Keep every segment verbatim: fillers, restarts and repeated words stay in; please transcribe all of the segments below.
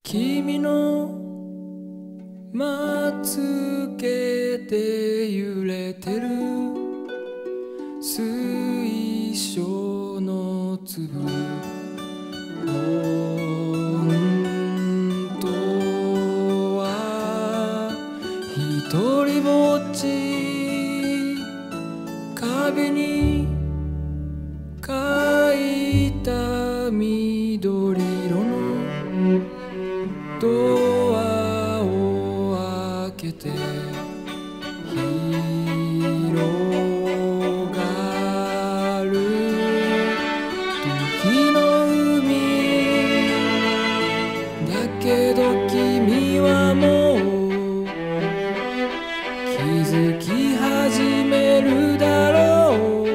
君のまつげで揺れてる水晶の粒、本当は一人ぼっち、壁に描いた緑色のドアを開けて広がる時の海だけど、君はもう気づき始めるだろう。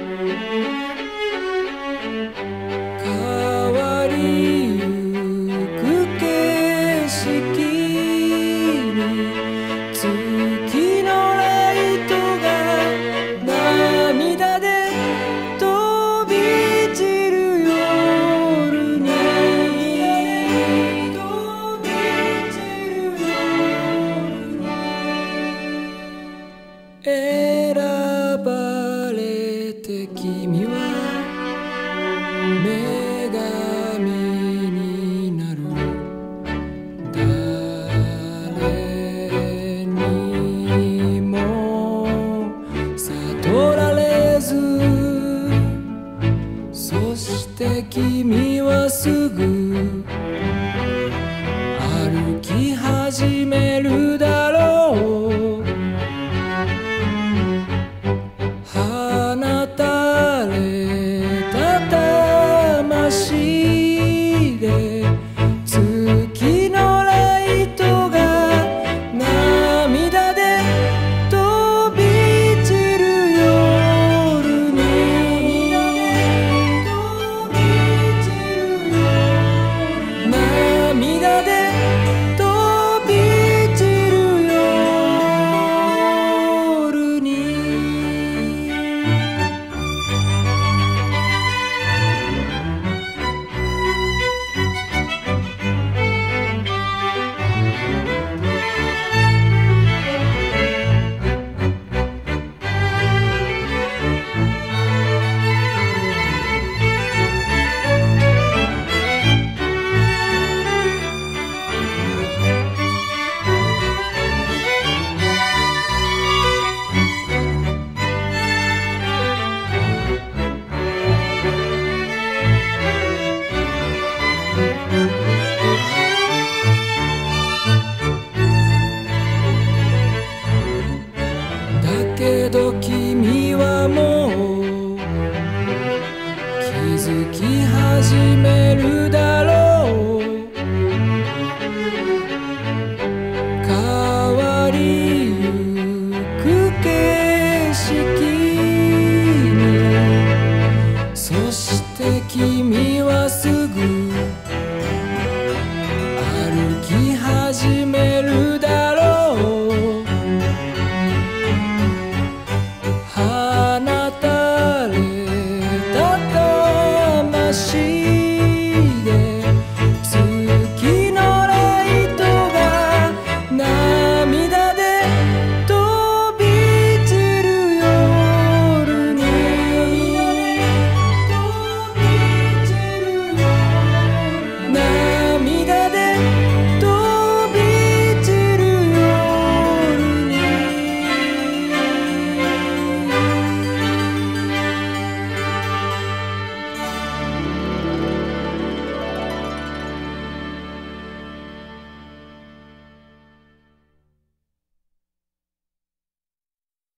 変わりゆく景色に月のライトが涙で飛び散る夜に、飛び散る夜に選ばれて、君は女神になる。誰にも悟られず、そして君はすぐ歩き始めるだろう。放たれた魂で月のライトが涙で飛び散る夜に、涙で飛び散る夜に。だけど君はもう気づき始める